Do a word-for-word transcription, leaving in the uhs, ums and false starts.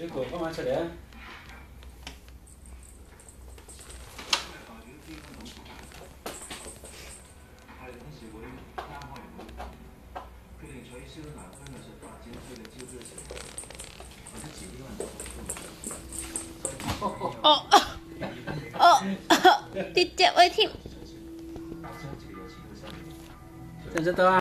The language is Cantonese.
水果干嘛吃的？ 哦哦，跌只位添。 真是多啊！